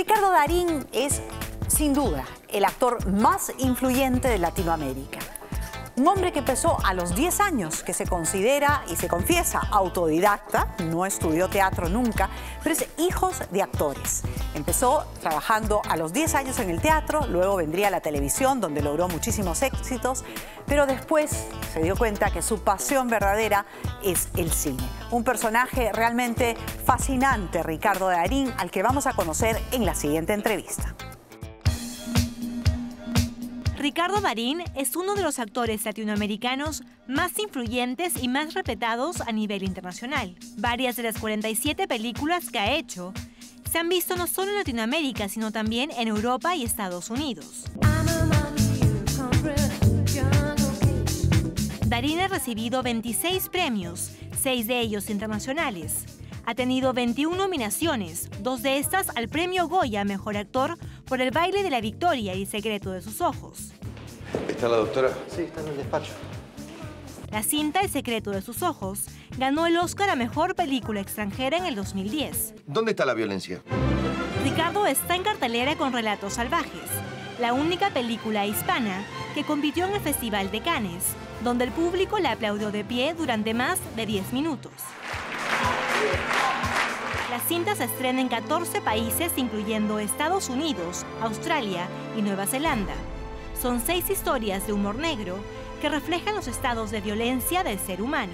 Ricardo Darín es, sin duda, el actor más influyente de Latinoamérica. Un hombre que empezó a los 10 años, que se considera y se confiesa autodidacta, no estudió teatro nunca, pero es hijo de actores. Empezó trabajando a los 10 años en el teatro, luego vendría la televisión, donde logró muchísimos éxitos, pero después se dio cuenta que su pasión verdadera es el cine. Un personaje realmente fascinante, Ricardo Darín, al que vamos a conocer en la siguiente entrevista. Ricardo Darín es uno de los actores latinoamericanos más influyentes y más respetados a nivel internacional. Varias de las 47 películas que ha hecho se han visto no solo en Latinoamérica, sino también en Europa y Estados Unidos. Darín ha recibido 26 premios, 6 de ellos internacionales. Ha tenido 21 nominaciones, 2 de estas al premio Goya Mejor Actor por El baile de la victoria y El secreto de sus ojos. ¿Está la doctora? Sí, está en el despacho. La cinta El secreto de sus ojos ganó el Oscar a Mejor Película Extranjera en el 2010. ¿Dónde está la violencia? Ricardo está en cartelera con Relatos Salvajes, la única película hispana que compitió en el Festival de Cannes, donde el público le aplaudió de pie durante más de 10 minutos. La cinta se estrena en 14 países, incluyendo Estados Unidos, Australia y Nueva Zelanda. Son 6 historias de humor negro que reflejan los estados de violencia del ser humano.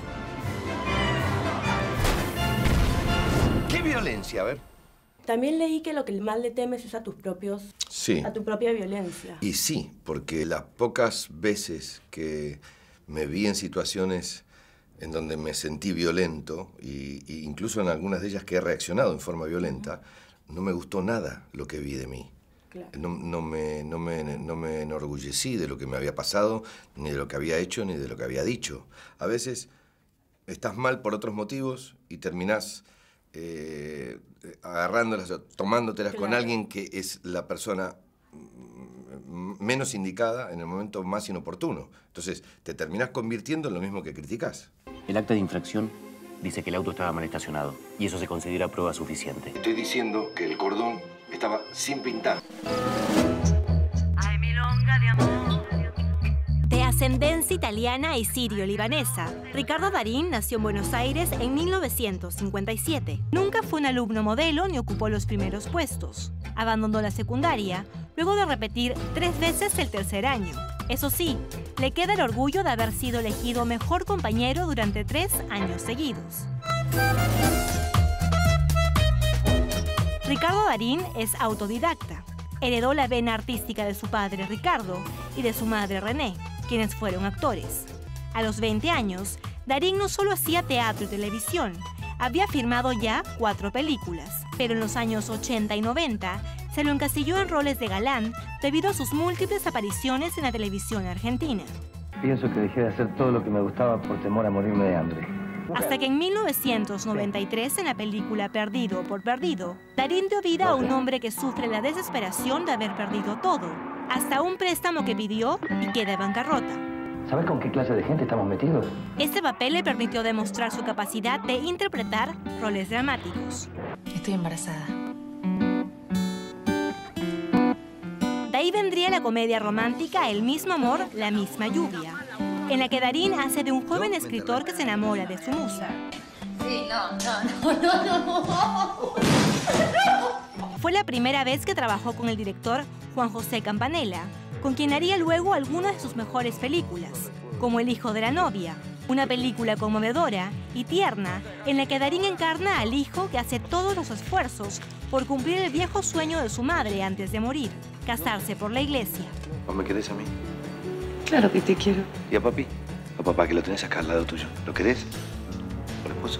¿Qué violencia? A ver. También leí que lo que más le temes es a tus propios... Sí. A tu propia violencia. Y sí, porque las pocas veces que me vi en situaciones en donde me sentí violento, y incluso en algunas de ellas que he reaccionado en forma violenta, no me gustó nada lo que vi de mí. Claro. No me enorgullecí de lo que me había pasado, ni de lo que había hecho, ni de lo que había dicho. A veces estás mal por otros motivos y terminás agarrándolas, tomándotelas con alguien que es la persona menos indicada en el momento más inoportuno. Entonces, te terminás convirtiendo en lo mismo que criticás. El acta de infracción dice que el auto estaba mal estacionado y eso se considera prueba suficiente. Estoy diciendo que el cordón estaba sin pintar. Ay, milonga de amor. De ascendencia italiana y sirio-libanesa, Ricardo Darín nació en Buenos Aires en 1957. Nunca fue un alumno modelo ni ocupó los primeros puestos. Abandonó la secundaria luego de repetir 3 veces el tercer año. Eso sí, le queda el orgullo de haber sido elegido mejor compañero durante 3 años seguidos. Ricardo Darín es autodidacta. Heredó la vena artística de su padre Ricardo y de su madre René, quienes fueron actores. A los 20 años, Darín no solo hacía teatro y televisión, había firmado ya 4 películas, pero en los años 80 y 90 se lo encasilló en roles de galán debido a sus múltiples apariciones en la televisión argentina. Pienso que dejé de hacer todo lo que me gustaba por temor a morirme de hambre. Hasta que en 1993, en la película Perdido por Perdido, Darín dio vida a un hombre que sufre la desesperación de haber perdido todo, hasta un préstamo que pidió y queda en bancarrota. ¿Sabes con qué clase de gente estamos metidos? Este papel le permitió demostrar su capacidad de interpretar roles dramáticos. Estoy embarazada. De ahí vendría la comedia romántica El mismo amor, la misma lluvia, en la que Darín hace de un joven escritor que se enamora de su musa. Sí, no. Fue la primera vez que trabajó con el director Juan José Campanella, con quien haría luego algunas de sus mejores películas, como El hijo de la novia, una película conmovedora y tierna en la que Darín encarna al hijo que hace todos los esfuerzos por cumplir el viejo sueño de su madre antes de morir, casarse por la iglesia. ¿Vos me querés a mí? Claro que te quiero. ¿Y a papi? A papá, que lo tenés acá al lado tuyo. ¿Lo querés? ¿Por esposo?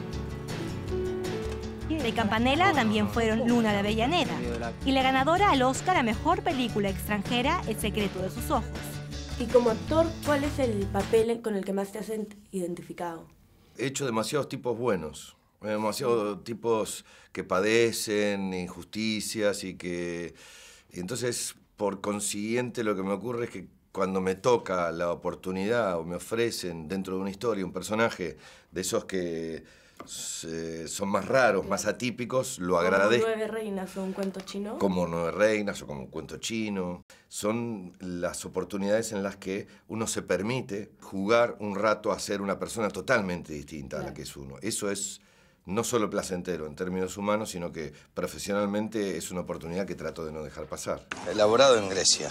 De Campanella también fueron Luna de Avellaneda y la ganadora al Oscar a Mejor Película Extranjera, El secreto de sus ojos. Y como actor, ¿cuál es el papel con el que más te has identificado? He hecho demasiados tipos buenos. Demasiados tipos que padecen injusticias y entonces, por consiguiente, lo que me ocurre es que cuando me toca la oportunidad o me ofrecen dentro de una historia un personaje de esos que son más raros, más atípicos, lo agradezco. ¿Como 9 reinas o un cuento chino? Como 9 reinas o como un cuento chino. Son las oportunidades en las que uno se permite jugar un rato a ser una persona totalmente distinta a la que es uno. Eso es no solo placentero en términos humanos, sino que profesionalmente es una oportunidad que trato de no dejar pasar. Elaborado en Grecia.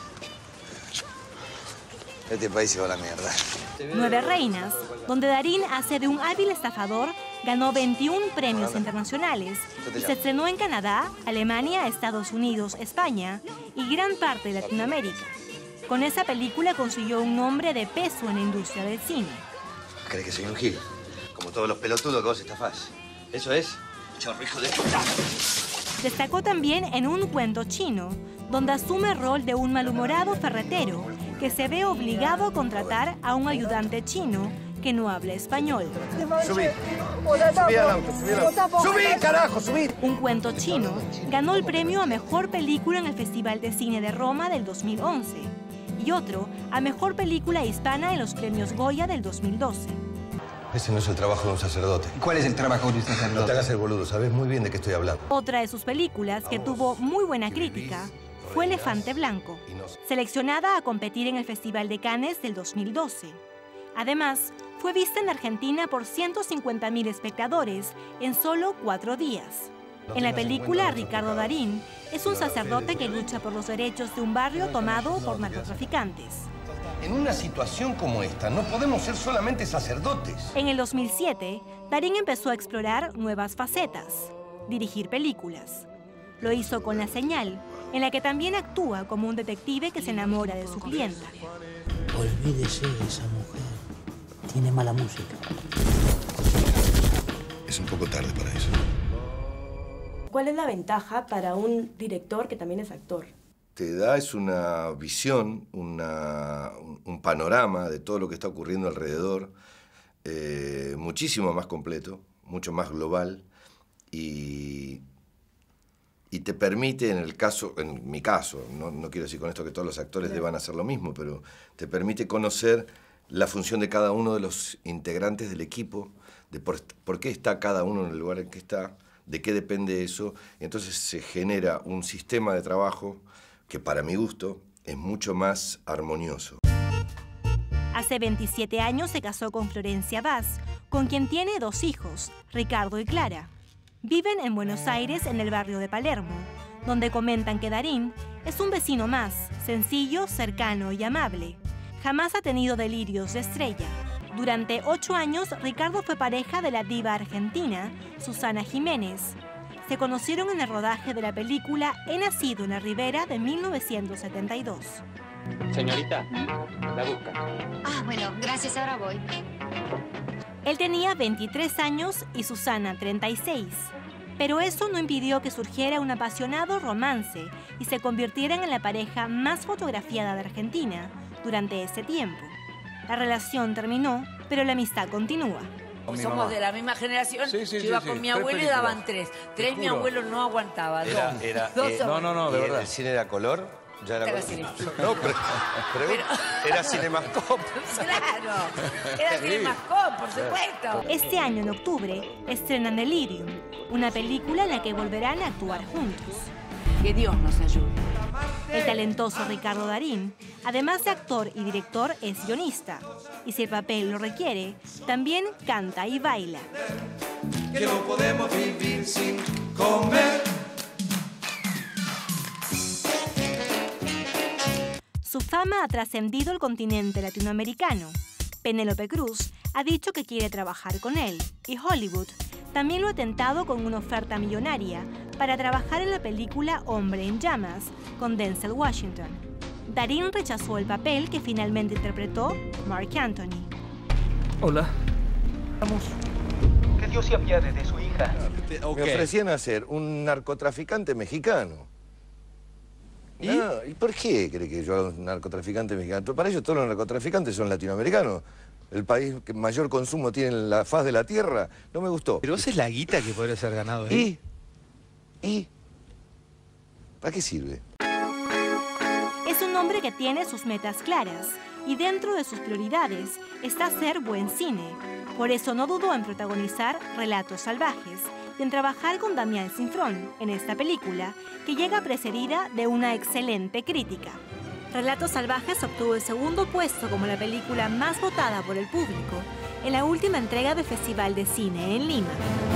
Este país se va a la mierda. 9 reinas, donde Darín hace de un hábil estafador, ganó 21 premios internacionales y se estrenó en Canadá, Alemania, Estados Unidos, España y gran parte de Latinoamérica. Con esa película consiguió un nombre de peso en la industria del cine. ¿Crees que soy un gil? Como todos los pelotudos que vos estafás. ¿Eso es? Chorro, hijo de puta. Destacó también en Un cuento chino, donde asume el rol de un malhumorado ferretero que se ve obligado a contratar a un ayudante chino que no habla español. Subí. Subí al auto, subí al auto. ¡Subí, carajo, subí! Un cuento chino ganó el premio a Mejor Película en el Festival de Cine de Roma del 2011 y otro a Mejor Película Hispana en los Premios Goya del 2012. Ese no es el trabajo de un sacerdote. ¿Cuál es el trabajo de un sacerdote? No te hagas el boludo, sabes muy bien de qué estoy hablando. Otra de sus películas que tuvo muy buena crítica fue Elefante Blanco, seleccionada a competir en el Festival de Cannes del 2012. Además, fue vista en Argentina por 150.000 espectadores en solo 4 días. En la película, Ricardo Darín es un sacerdote que lucha por los derechos de un barrio tomado por narcotraficantes. En una situación como esta, no podemos ser solamente sacerdotes. En el 2007, Darín empezó a explorar nuevas facetas, dirigir películas. Lo hizo con La Señal, en la que también actúa como un detective que se enamora de su clienta. Olvídese de esa mujer. Tiene mala música. Es un poco tarde para eso. ¿Cuál es la ventaja para un director que también es actor? Te da una visión, un panorama de todo lo que está ocurriendo alrededor, muchísimo más completo, mucho más global, y te permite, en mi caso, no quiero decir con esto que todos los actores deban hacer lo mismo, pero te permite conocer la función de cada uno de los integrantes del equipo, de por qué está cada uno en el lugar en que está, de qué depende eso. Entonces se genera un sistema de trabajo que para mi gusto es mucho más armonioso. Hace 27 años se casó con Florencia Vaz, con quien tiene 2 hijos, Ricardo y Clara. Viven en Buenos Aires, en el barrio de Palermo, donde comentan que Darín es un vecino más, sencillo, cercano y amable. Jamás ha tenido delirios de estrella. Durante 8 años, Ricardo fue pareja de la diva argentina, Susana Jiménez. Se conocieron en el rodaje de la película He nacido en la Ribera de 1972. Señorita, la busca. Ah, bueno, gracias, ahora voy. Él tenía 23 años y Susana 36. Pero eso no impidió que surgiera un apasionado romance y se convirtieran en la pareja más fotografiada de Argentina durante ese tiempo. La relación terminó, pero la amistad continúa. Somos de la misma generación. Sí, Yo iba con mi abuelo y daban 3. 3 mi abuelo no aguantaba. No, de verdad. ¿El cine era color? Ya era color. No, pero era Cinemascope. Claro, era Cinemascope, por supuesto. Este año, en octubre, estrenan Delirium, una película en la que volverán a actuar juntos. Que Dios nos ayude. El talentoso Ricardo Darín, además de actor y director, es guionista. Y si el papel lo requiere, también canta y baila. Que no podemos vivir sin comer. Su fama ha trascendido el continente latinoamericano. Penélope Cruz ha dicho que quiere trabajar con él, y Hollywood también lo ha tentado con una oferta millonaria para trabajar en la película Hombre en Llamas, con Denzel Washington. Darín rechazó el papel que finalmente interpretó Mark Anthony. Hola. Vamos. Que Dios se apiade de su hija. Me ofrecían hacer un narcotraficante mexicano. ¿Y? No, ¿y por qué cree que yo hago un narcotraficante mexicano? Para ellos todos los narcotraficantes son latinoamericanos. El país que mayor consumo tiene en la faz de la tierra. No me gustó. Pero esa es la guita que podría ser ganado ahí. ¿Y? ¿Para qué sirve? Es un hombre que tiene sus metas claras y dentro de sus prioridades está hacer buen cine, Por eso no dudó en protagonizar Relatos Salvajes y en trabajar con Damián Cifrón en esta película, que llega precedida de una excelente crítica. Relatos Salvajes obtuvo el segundo puesto como la película más votada por el público en la última entrega del Festival de Cine en Lima.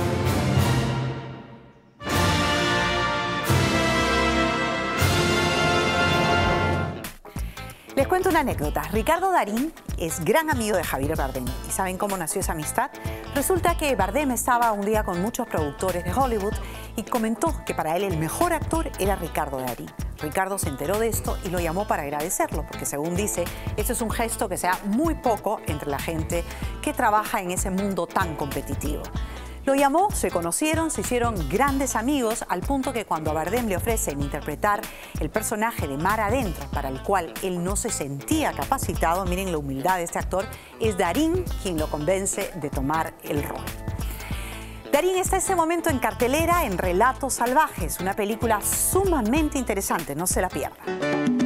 Les cuento una anécdota. Ricardo Darín es gran amigo de Javier Bardem. ¿Y saben cómo nació esa amistad? Resulta que Bardem estaba un día con muchos productores de Hollywood y comentó que para él el mejor actor era Ricardo Darín. Ricardo se enteró de esto y lo llamó para agradecerlo, porque según dice, esto es un gesto que se da muy poco entre la gente que trabaja en ese mundo tan competitivo. Lo llamó, se conocieron, se hicieron grandes amigos, al punto que cuando a Bardem le ofrecen interpretar el personaje de Mar Adentro, para el cual él no se sentía capacitado, miren la humildad de este actor, es Darín quien lo convence de tomar el rol. Darín está en este momento en cartelera en Relatos Salvajes, una película sumamente interesante, no se la pierdan.